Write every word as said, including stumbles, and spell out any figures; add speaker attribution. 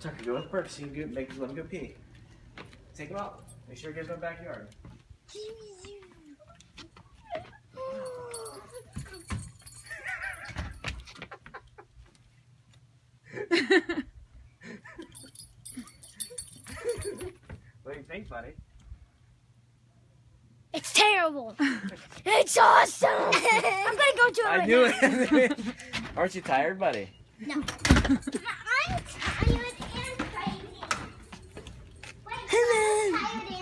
Speaker 1: Tucker, go with Burke so you can go, make, let him go pee. Take him out. Make sure he gets in the backyard. What do you think, buddy?
Speaker 2: It's terrible. It's awesome. I'm gonna go to it
Speaker 1: I
Speaker 2: right
Speaker 1: knew
Speaker 2: now.
Speaker 1: it. Aren't you tired, buddy?
Speaker 2: No. I'm tired and crazy. Wait, I'm tired